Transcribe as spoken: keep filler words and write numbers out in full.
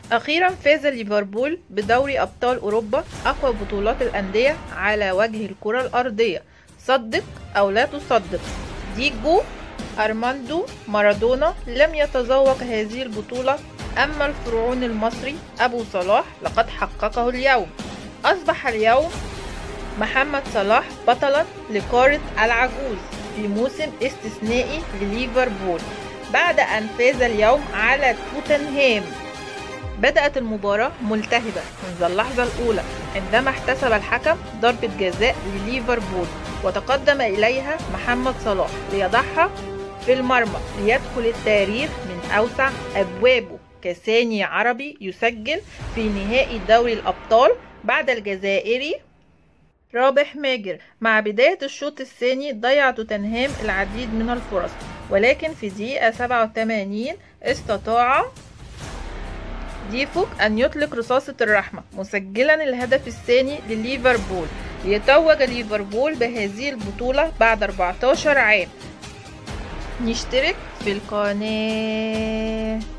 أخيرا فاز ليفربول بدوري أبطال أوروبا، أقوى بطولات الأندية على وجه الكرة الأرضية. صدق أو لا تصدق، ديجو أرماندو مارادونا لم يتذوق هذه البطولة، أما الفرعون المصري أبو صلاح لقد حققه اليوم. أصبح اليوم محمد صلاح بطلا لقارة العجوز في موسم استثنائي لليفربول بعد أن فاز اليوم على توتنهام. بدأت المباراة ملتهبة منذ اللحظة الأولى عندما احتسب الحكم ضربة جزاء لليفربول، وتقدم إليها محمد صلاح ليضعها في المرمى ليدخل التاريخ من أوسع أبوابه كثاني عربي يسجل في نهائي دوري الأبطال بعد الجزائري رابح ماجر. مع بداية الشوط الثاني ضيع توتنهام العديد من الفرص، ولكن في دقيقة سبعة وثمانين استطاع ديفوك أن يطلق رصاصة الرحمة مسجلا الهدف الثاني لليفربول، ليتوج ليفربول بهذه البطولة بعد أربعتاشر عام. نشترك في القناة.